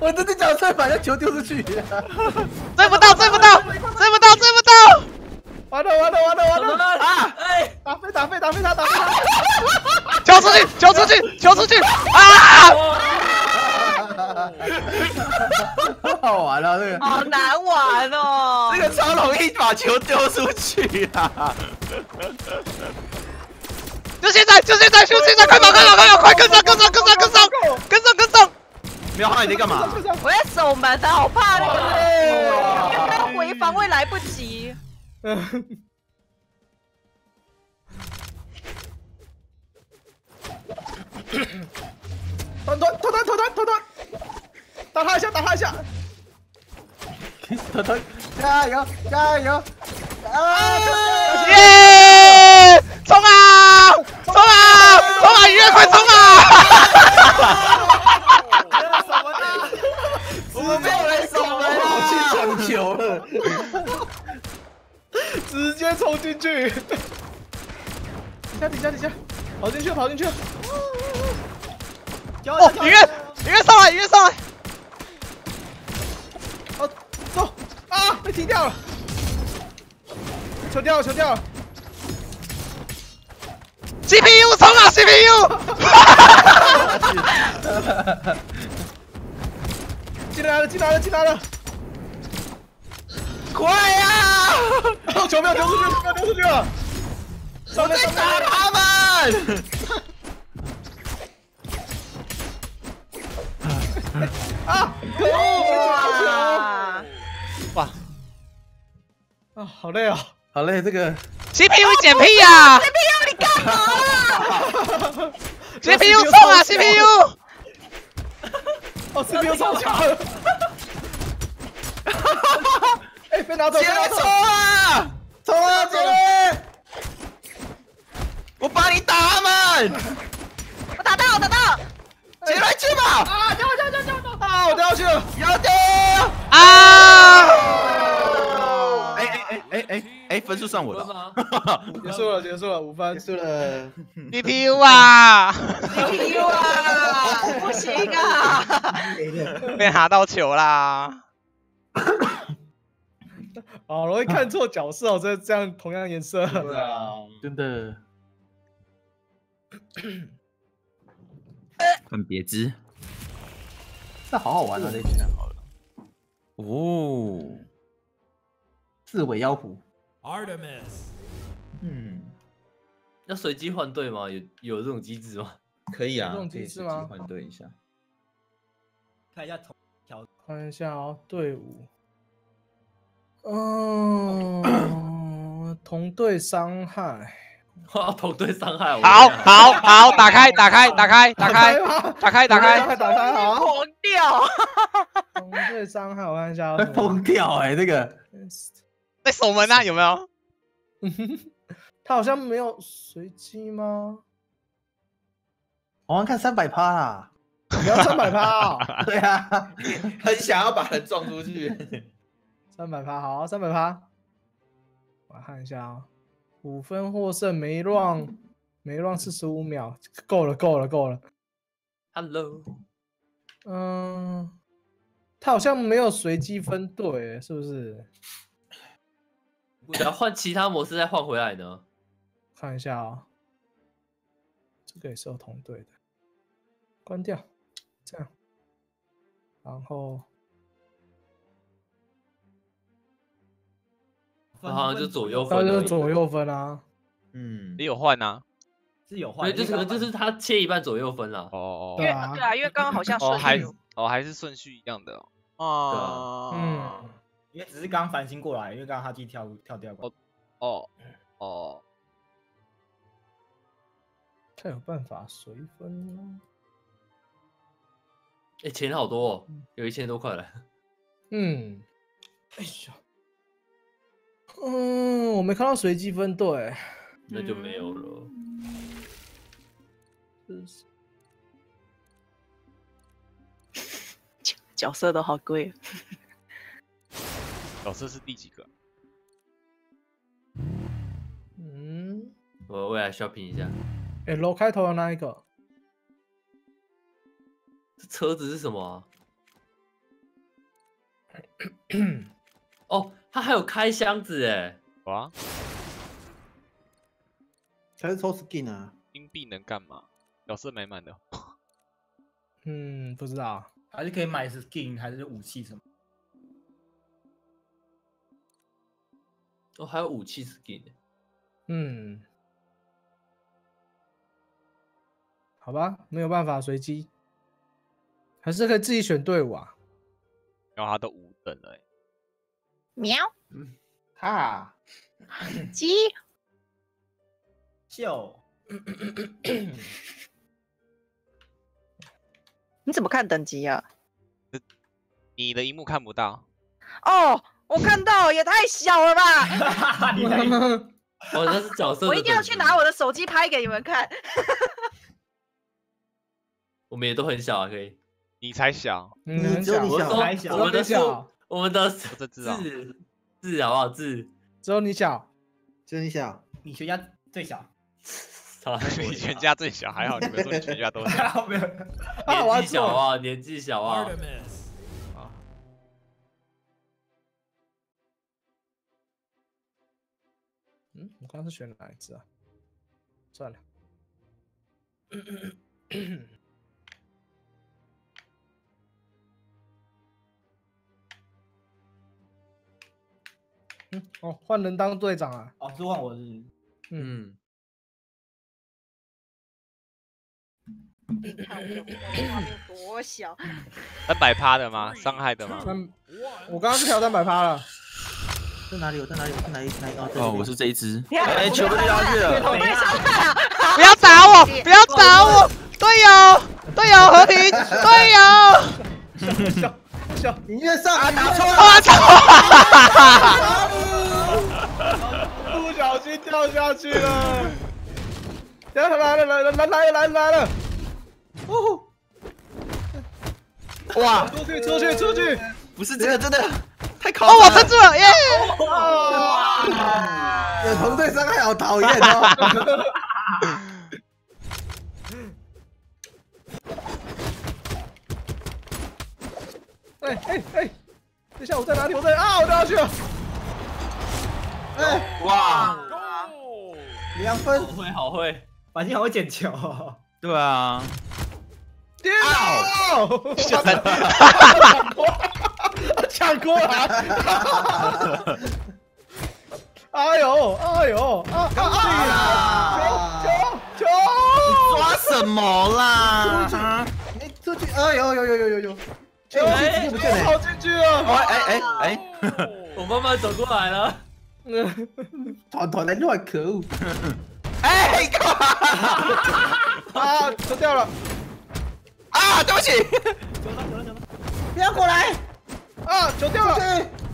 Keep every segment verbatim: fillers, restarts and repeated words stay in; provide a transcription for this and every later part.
我这只脚再把那球丢出去，追不到，追不到，追不到，追不到！ 完了完了完了完了啊！哎， 打飞打飞打飞他打飞他！ 球出去，球出去，球出去！啊！ 好玩啊，这个好难玩哦！ 这个超容易把球丢出去啊！ 就现在，就现在，就现在，快跑，快跑，快跑，快跟上，跟上，跟上，跟上，跟上，跟上！ 苗浩，你在干嘛？ 我在守门的，好怕那个，他回防会来不及。 团团团团团团团团，打他一下打他一下，团团加油加油！啊！ 耶！冲啊！冲啊！冲啊！愉悦，快冲啊！ 我们没有人守门我去啊！ 抢球了，直接冲进去！底下底下底下，跑进去跑进去！ 哦，愉悦，愉悦上来，愉悦上来！ 哦，走啊！被踢掉了，球掉了球掉了 ！C P U 冲啊 ！C P U！ 进来了进来了进来了！ 快呀！ 哦，球没有丢出去，球没有丢出去了！上面上面打他们！ 啊！可恶！ 哇！ 哇啊，好累啊！好累，这个 ！C P U 捡屁呀 C P U 你干嘛啦 ！C P U 冲啊 ！C P U！ 哦 ，C P U 超强了！哎，被拿走！ 杰瑞冲啊！ 冲啊，杰瑞！ 我帮你打他们！ 我打到，我打到！ 杰瑞去吧！ 啊，掉掉掉掉掉！啊，我掉下去了！ 要丢！ 啊！ 哎哎哎哎哎哎，分数算我的。 结束了，结束了，五分，结束了。 C P U 啊！ C P U 啊！不行啊！ 被拿到球啦！ 好容易看错角色哦，这这样同样颜色。 对啊， 真的。 分别枝。 这好好玩啊，这一局好了。 哦， 四尾妖狐。 Artemis， 嗯， 要随机换队吗？有有这种机制吗？ 可以啊， 有这种机制吗可以随机换队一下。 看一下同条看一下哦，队伍。嗯，同队伤害。 哇，同队伤害我。 好，好，好，打开，打开，打开，打开，打开，打开， 打开，好。 狂掉！ 同队伤害，我看一下。 会疯掉哎，这个。 在守门啊，有没有？ 他好像没有随机吗？ 我要看三百趴啦。 你要三百趴啊？ 对啊，很想要把人撞出去。 三百趴，好，三百趴。我来看一下啊，五分获胜，每一 round 每一 round 四十五秒，够了，够了，够了。 Hello， 嗯，他好像没有随机分队，是不是？ 只要换其他模式再换回来呢？ 看一下啊、哦，这个也是有同队的，关掉，这样，然后好像就左右那分， 就是左右分啊。 嗯， 也有换啊。 是有换， 对，就是可能就是他切一半左右分了。 哦哦因为对啊对啊，因为刚刚好像哦，还顺序哦还是顺序一样的哦。 嗯， 因为只是刚刚繁星过来，因为刚刚哈基跳跳掉过来。 哦哦， 他有办法随分吗？ 哎，钱好多哦，有一千多块了。 嗯，哎呀，嗯，我没看到随机分队， 那就没有了。 是角色都好贵。 角色是第几个？ 嗯， 我未来 shopping 一下。 哎，楼开头的那一个， 这车子是什么啊？ 哦，他还有开箱子哎， 哇， 才是抽 skin 啊。 金币能干嘛？角色买满了。 嗯，不知道，还是可以买 skin 还是武器什么？ 哦，还有武器 skin。 嗯，好吧，没有办法随机，还是可以自己选队伍啊。 然后他都五等了、欸， 喵， 哈， 鸡， 秀， 你怎么看等级啊？ 你的荧幕看不到。 哦，我看到，也太小了吧！ 你的哦，那是角色。 我一定要去拿我的手机拍给你们看。 我们也都很小啊，可以。 你才小， 嗯， 你很小， 只有你小我说还小， 我们的小数，我们的我这只啊， 字字好不好？字， 只有你小， 只有你小。 你全家最小。 操你全家最小，还好你们说你全家都小。 没有，啊，我要年纪小做。 啊，年纪小啊。 嗯，我刚刚是选哪一只啊？算了。嗯，哦，换人当队长啊！哦，是换我是。嗯， 你看我的我的画面多小， 三百趴的吗？伤害的吗？ 三，我刚刚是调三百趴了。 在哪里？我在哪里？我在哪里？哪里？哦， 哦，我是这一只。 哎， 球被丢下去了。 我被伤害了！ 不要打我！不要打我！队友，队友和平，队友。 笑笑， 你越上啊，打错我操！ 不小心掉下去了。等下来了来了来来来来了！哦， 哇， 出去出去出去！ 不是这个真的太考哦，我撑住了，耶！ 有同队伤害好讨厌哦。 哎哎哎，等一下我在哪里？我在啊，我掉下去了。 哎， 哇， 两分好。会好会， 反正好会捡球哦。 对啊， 天哪！抢过来！哎呦哎呦啊啊！球球球！ 抓什么啦？ 哎，出去！哎呦呦呦呦呦呦！ 球哎，不见跑了。 进去了！ 哎哎哎我慢慢走过来了。 团团来乱，可恶！ 哎！干嘛？ 啊，球掉了！ 啊，对不起。 不要过来！ 啊，球掉了！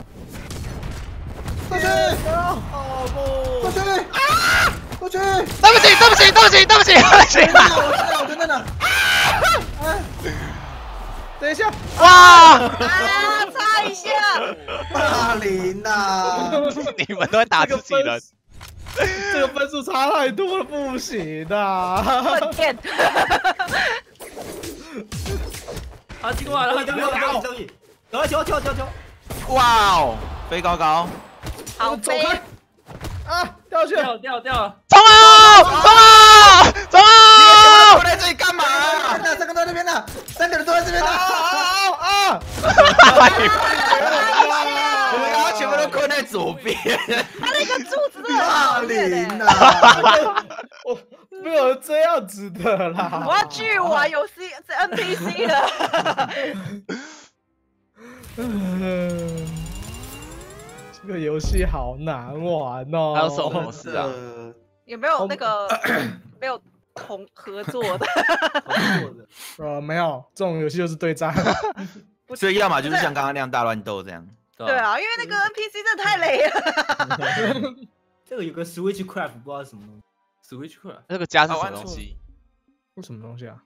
过去！ 哦过去！啊！过去！ 对不起，对不起，对不起，对不起，对不起！ 我知道，我真的呢。 等一下， 哇！ 啊，擦一下！ 霸凌呐！ 你们都会打自己人。 这个分数差太多了，不行的。 笨蛋！ 他进过来了，他进过来了。 得球球球球！ 哇哦，飞高高。 好飞！ 走开！啊，掉下去了！ 掉掉掉了！ 冲啊！冲啊！冲啊！ 坐在这里干嘛？ 三个都在那边呢，三个人都在这边呢。 啊啊！ 我们刚刚全部都困在左边。 他那个柱子真的霸很讨厌凌欸呐！ 我没有这样子的啦！ 我要去玩有 C N P C 了。 嗯，这个游戏好难玩哦。 还有什么模式啊？ 呃， 有没有那个没有同合作的？ 呃，没有，这种游戏就是对战。 所以要么就是像刚刚那样大乱斗这样。 对啊，因为那个 N P C 真的太雷了。 这个有个 Switch Craft 不知道是什么东西， Switch 过来。 那个家是什么东西？ 是什么东西啊？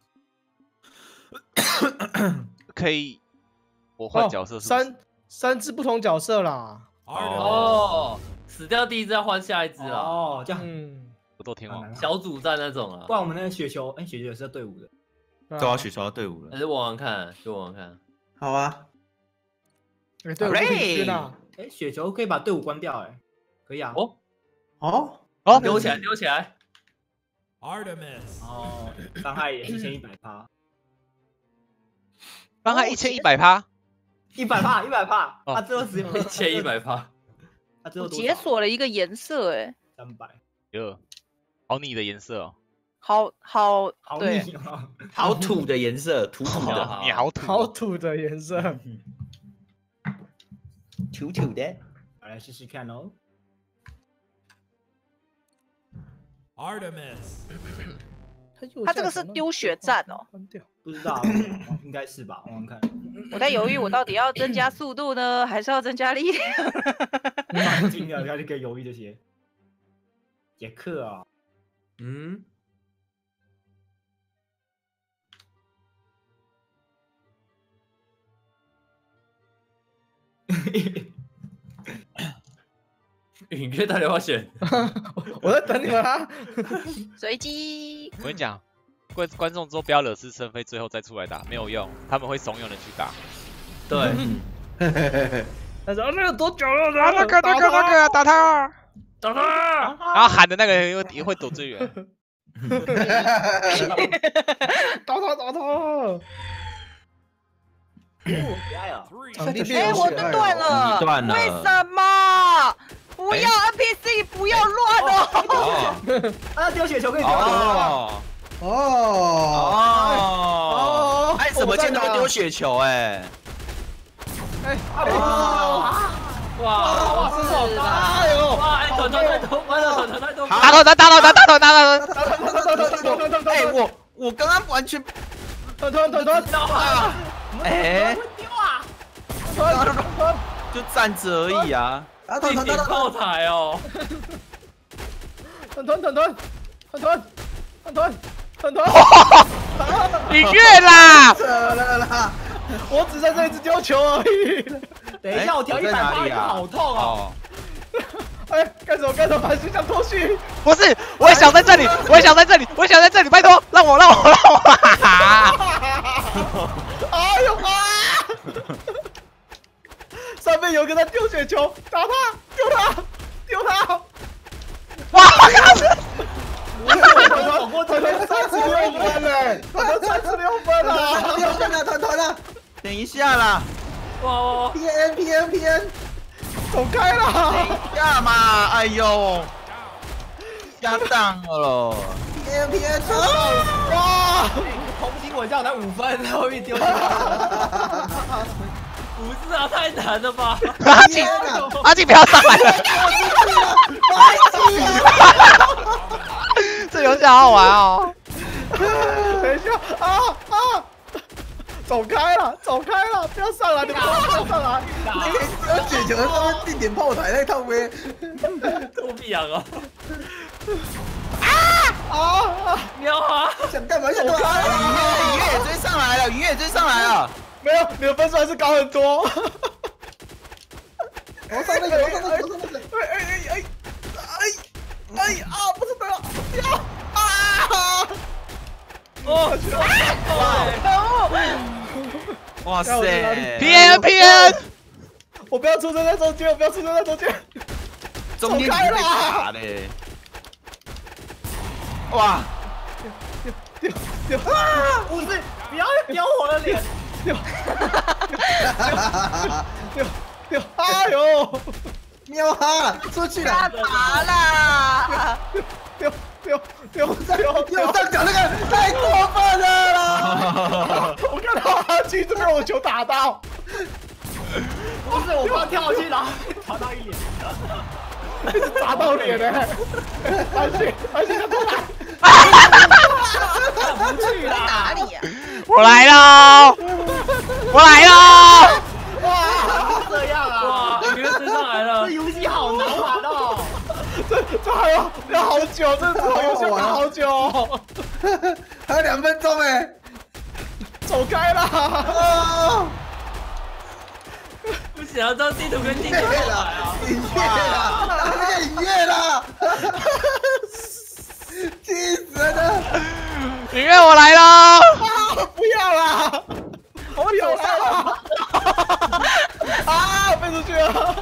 可以我换角色是不是？ 三三只不同角色啦。 哦，死掉第一只要换下一只啊。 哦，这样。嗯， 不斗天王。 小组战那种啊。 不然我们那个雪球，哎，雪球也是要队伍的。 都要取消队伍了。 还是玩玩看，就玩玩看。 好啊。 哎，对，我不平均啊。 哎，雪球可以把队伍关掉，哎，可以啊。 哦哦哦， 丢起来，丢起来。 Artemis。 哦，伤害也一千一百趴， 伤害一千一百趴， 一百趴，一百趴， 哦他最后只有一千一百趴。 他最后多少解锁了一个颜色，哎， 三百， 哟，好腻的颜色哦， 好好好对， 腻哦。 好土的颜色，土土的， 好你好土好哦， 土的颜色。 土土的。 来试试看哦。 Artemis。 他这个是丢血战哦， 关掉。 不知道，应该是吧？玩玩看。 我在犹豫，我到底要增加速度呢，还是要增加力量？ 蛮精的，他就可以犹豫这些。杰克啊， 嗯，影片到底要不要选？ 我在等你们啊。 随机。 我跟你讲，观观众之后不要惹是生非，最后再出来打没有用，他们会怂恿人去打。 对， 他说那个多久了？ 啊，那个那个那个打他， 打他！ 然后喊的那个人又也会躲最远。 打他打他！ 加油！ 场地哎， 变我的断了， 断了为什么？不要 N P C，不要乱哦！ 哦啊，丢雪球可以丢球哦哦哦！哎，怎么见到丢雪球？哎， 哎啊！ 哇哇， 是的， 哎呦！ 哇，哎，团团太多，完了，团团太多。 打头打打头打打头打打头， 哎，我我刚刚完全， 团团团团啊！ 哎， 丢啊！ 团团团就站着而已啊。 地点后台哦。 团团团团团团团团团团！ 你越啦！ 扯了啦！我只在这一直丢球而已。 等一下，我调一百八，好痛哦！ 哎，干什么干什么？把心想脱序。 不是，我也想在这里，我也想在这里，我也想在这里，拜托，让我让我让我！ 哎呦啊！上面有个在丢雪球，打他，丢他，丢他！ 哇！ 团团我团团三十六分嘞，团团三十六分了，三十六分了，团团了。 等一下啦， 哇哇哇 ！P N P N P N， 走开啦！ 干嘛？哎呦，下当了咯 P N P N， 哇！ 同情我这样才五分，然后一丢球。 不是啊，太难了吧？ 阿静，阿静不要上来了！这游戏好好玩哦！ 等一下啊啊！走开了，走开了，不要上来，你不要上来！你要雪球在上面定点炮台那套呗？ 作弊啊！ 啊啊！ 喵啊！ 想干嘛？想干嘛？ 云月云月也追上来了，云月也追上来了。 没有，你的分数还是高很多。我上那个，我上那个，我上那个。哎哎哎哎哎哎啊！不是的，不要啊！ 哦， 哇塞 P N P N， 我不要出生在中间，我不要出生在中间。 中间被打嘞！哇！ 丢丢啊！ 不是，不要丢我的脸！ 丢丢丢！哎呦！喵哈，出去了！ 干嘛啦？ 丢丢丢丢丢！上角那个太过分了啦！我看到阿基这边我球打到， 不是，我刚跳下去，然后打到一脸， 一直砸到脸呢。阿基阿基他过来！ 不去啦！ 哪里呀？ 我来了，我来了！ 哇，这样啊！ 哇，你们追上来了这！游戏好难玩哦！ 这这还要要好久，这这游戏玩好久，还有两分钟哎！走开啦！ 不行啊，这地图跟地图后台啊！ 影月啦，那个影月啦！气死了！ 影月我来了！ 啊！不要啦！我有来了！啊！ 出去了。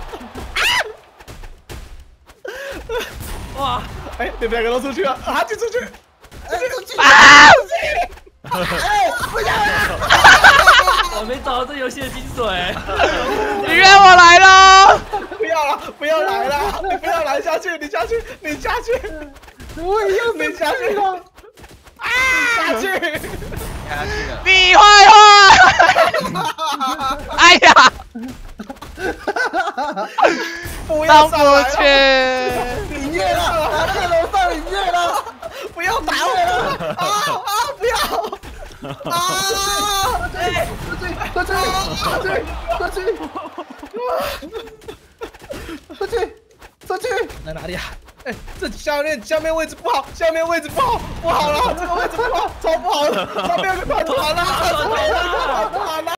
哇！ 哎，你们两个都出去了，啊，进出去， 哎，出去！ 啊！ 哎，不要啦！ 我没找到这游戏的精髓。 你约我来了。 不要了，不要来了，你不要来下去，你下去，你下去， 我也要你下去了，啊，下去， 下去了。 你坏坏！哎呀， 不要上不上来了， 去。 你虐了，他在楼上你虐了， 不要打我了，啊啊，不要。啊！ 哎，出去，出去，出去，出去，出去，出去！ 在哪里啊？哎，这下面下面位置不好，下面位置不好，不好了，这个位置不好，超不好的，上面有个团团了，超不好了，超不好了。